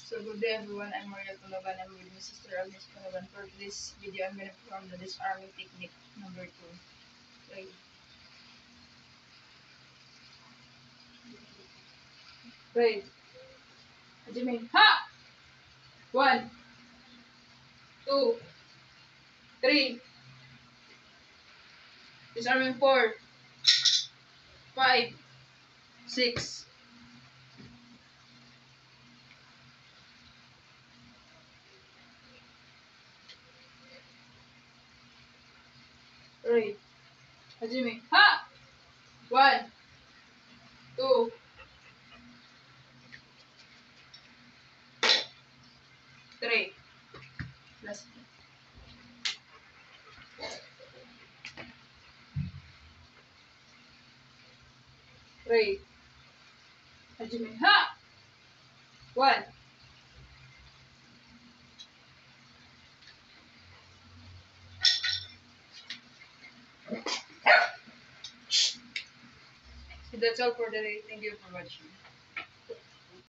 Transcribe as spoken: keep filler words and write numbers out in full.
So good day everyone, I'm Maria Tulogan. I'm with my sister Agnes Tulogan. For this video, I'm going to perform the disarming technique number two. Okay. Wait. Jimmy. Ha! One, two, three. Disarming four, five, six. Three. Jimmy. Ha! One, two, three. Last. Three. Jimmy. Ha! One. So that's all for today. Thank you for watching.